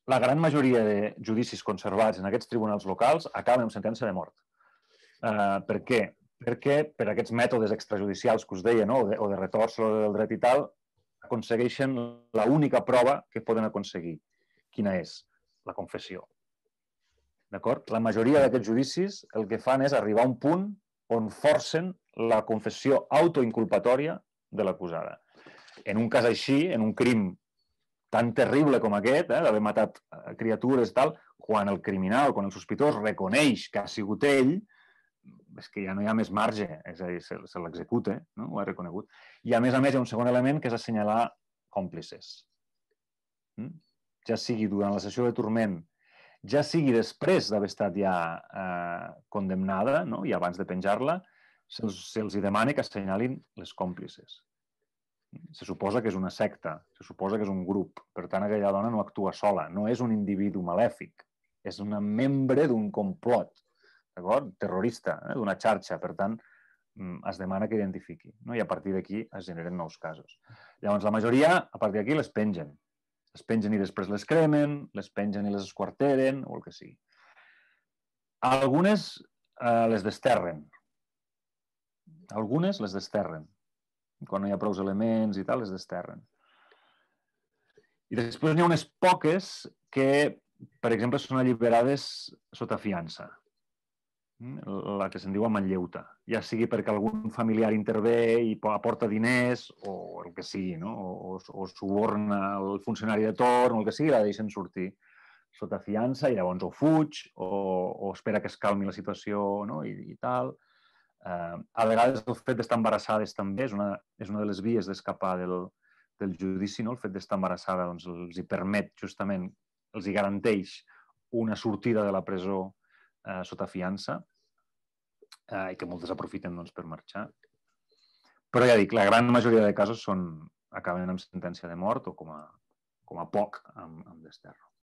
la gran majoria de judicis conservats en aquests tribunals locals acaben amb sentència de mort. Per què? Perquè per aquests mètodes extrajudicials que us deia, no? o de retòrsel del dret i tal, aconsegueixen l'única prova que poden aconseguir. Quina és? La confessió. D'acord? La majoria d'aquests judicis el que fan és arribar a un punt on forcen la confessió autoinculpatòria de l'acusada. En un cas així, en un crim tan terrible com aquest, d'haver matat criatures i tal, quan el criminal, quan el sospitós reconeix que ha sigut ell, és que ja no hi ha més marge, és a dir, se l'executa, no? Ho ha reconegut. I a més, hi ha un segon element que és assenyalar còmplices. Ja sigui durant la sessió de turment, ja sigui després d'haver estat ja condemnada, no? I abans de penjar-la, se'ls demana que assenyalin les còmplices. Se suposa que és una secta, se suposa que és un grup. Per tant, aquella dona no actua sola, no és un individu malèfic, és una membre d'un complot, d'acord? Terrorista, d'una xarxa. Per tant, es demana que identifiqui, no? I a partir d'aquí es generen nous casos. Llavors, la majoria, a partir d'aquí, les pengen. Les pengen i després les cremen, les pengen i les esquarteren, o el que sigui. Algunes les desterren. Algunes les desterren. Quan no hi ha prou elements i tal, les desterren. I després n'hi ha unes poques que, per exemple, són alliberades sota fiança. La que se'n diu a manlleuta. Ja sigui perquè algun familiar intervé i aporta diners o el que sigui, no? O suborna el funcionari de torn o el que sigui, la deixen sortir sota fiança i llavors o fuig o espera que es calmi la situació, no? I tal. A vegades el fet d'estar embarassades també és una de les vies d'escapar del judici, no? El fet d'estar embarassada doncs, els hi permet justament, els hi garanteix una sortida de la presó sota fiança i que moltes aprofiten doncs, per marxar. Però ja dic, la gran majoria de casos acaben amb sentència de mort o com a poc amb desterro.